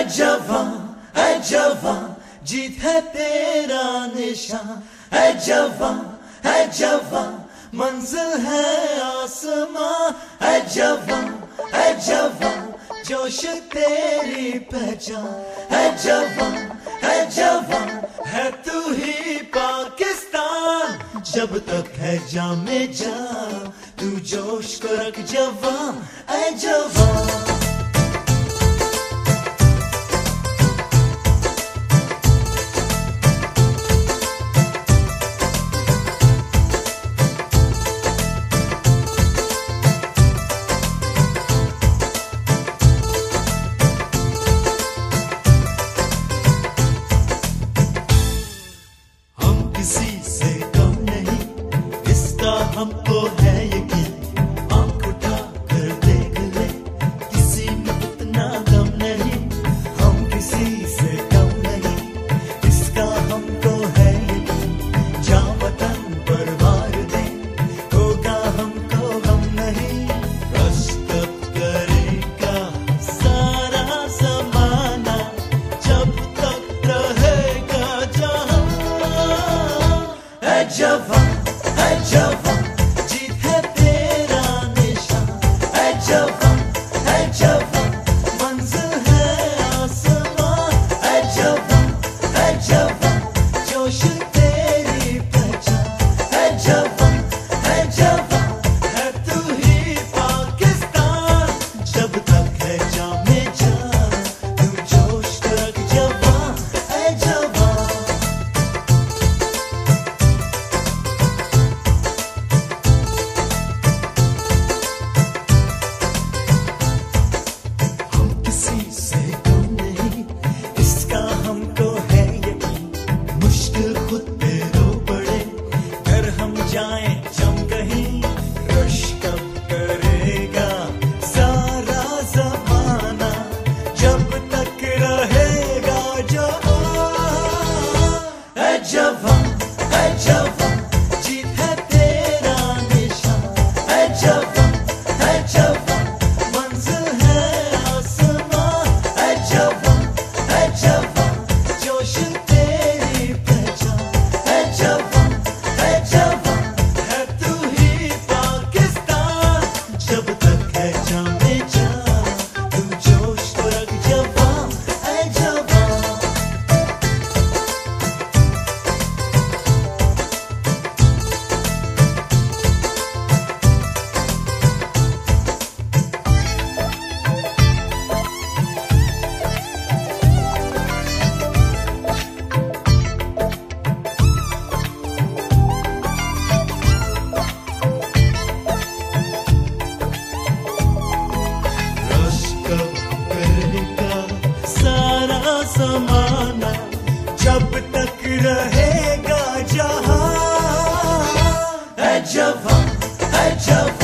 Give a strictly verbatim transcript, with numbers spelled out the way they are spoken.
जवां ऐ जवां जीत है तेरा निशान, ऐ जवां ऐ जवां मंजिल है आसमां, ऐ जवां ऐ जवां जोश तेरी पहचान, ऐ जवां ऐ जवां है तू ही पाकिस्तान। जब तक है जामे जा तू जोश को रख जवां ऐ जवां। किसी से कम नहीं इसका हमको है यकीन, आंख उठा कर देख ले किसी में इतना दम नहीं। हम किसी से कम नहीं इसका हमको है यकीन, जा वतन पर वार दे होगा हमको हम नहीं। रश कब करेगा सारा जमाना जब तक रहेगा जहां। ऐ जवां ऐ जवां जीत है तेरा निशान, ऐ जवां ऐ जवां मंजिल है आसमां, ऐ जवां ऐ जवां जोश तेरी पहचान, ऐ जवां ऐ जवां है तू ही पाकिस्तान। जब तक है जामे जा तू जोश को रख जवां ऐ जवां। किसी से कम नहीं इसका हमको है यकीन, मुश्किल खुद पे रो पड़े कर हम जाएं जम कहीं। रश कब करेगा सारा जमाना जब तक रहेगा जवां। ऐ जवां ऐ जवां जीत है तेरा निशान, ऐ जवां ऐ जवां मंजिल है आसमां, ऐ जवां ऐ जवां जोश तेरी पहचान, ऐ जवां ऐ जवां है तू ही पाकिस्तान। जब तक है जामे जा तू जोश को रख जवां ऐ जवां। रश कब करेगा सारा जमाना जब तक रहेगा जहां। ऐ जवां ऐ जवां